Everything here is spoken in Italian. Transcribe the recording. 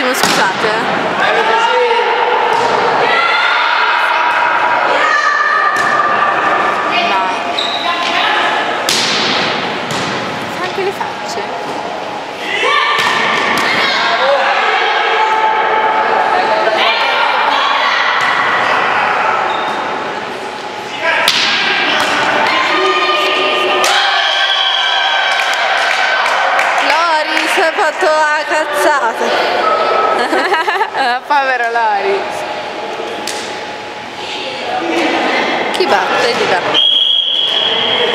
attimo, scusate. Anche le facce. Si è fatto la cazzata. Povero Lori. Chi batte? Di là.